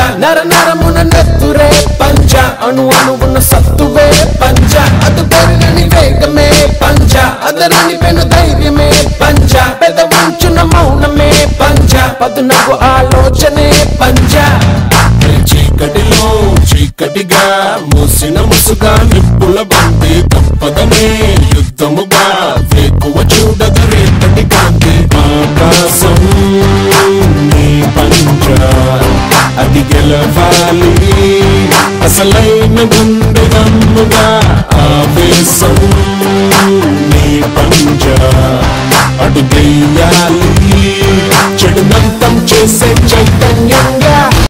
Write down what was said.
నర నరమున నెత్తురే పంజ అణు అణువున సత్తువే పంజ అదు పెరుగని వేగమే పంజ అదరని పెను ధైర్యమే పంజ పెదవుంచున మౌనమే పంజ పదునగు ఆలోచనే పంజ చీకటిలో చీకటిగా మూసిన ముసుగా నిప్పుల బంతి తప్పదనే యుద్ధముగా వేకువ చూడదు రేపటి కాంతి ఆకాశం నీ పంజ అది గెలవాలి అసలైన గుండె దమ్ముగా ఆవేశం నీ పంజ అటు గెయ్యాలి